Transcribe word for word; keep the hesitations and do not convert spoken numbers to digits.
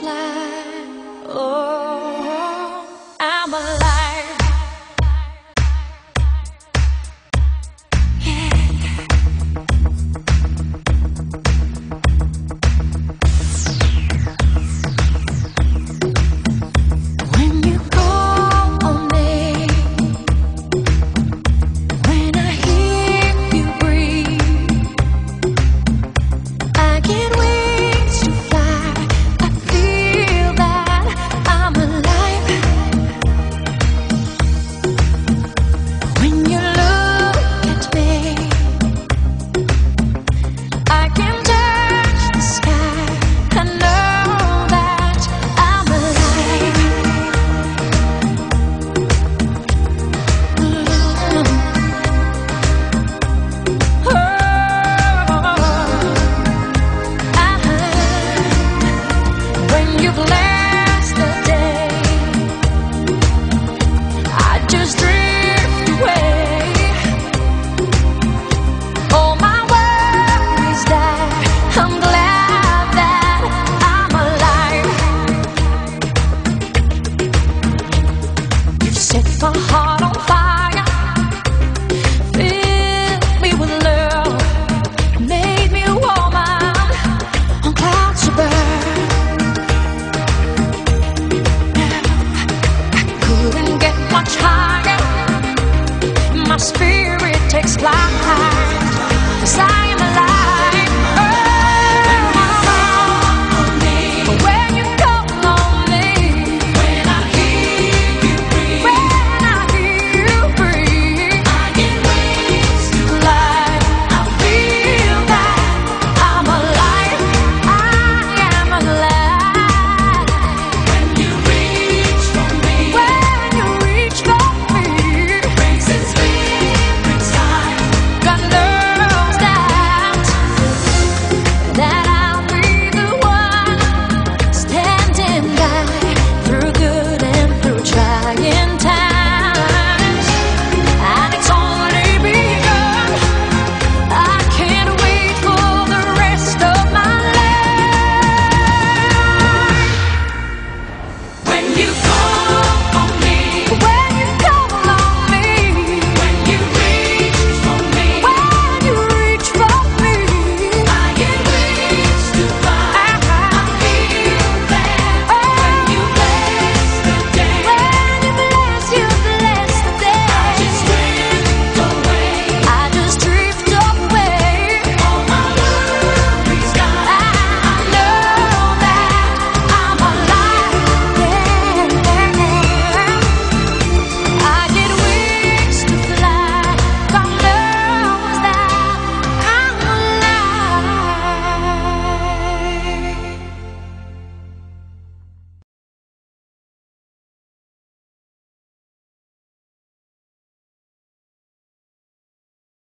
fly. Oh, I'm alive. Yeah. When you call on me, when I hear you breathe, I can't wait to fly. I feel that I'm alive. When you look at me, I can touch the sky. I know that I'm alive. When you bless the day, I just drift away. All my worries die. I'm glad that I'm alive. You've set my heart on fire, filled me with love, made me a woman on clouds above. Couldn't get much higher. My spirit takes flight.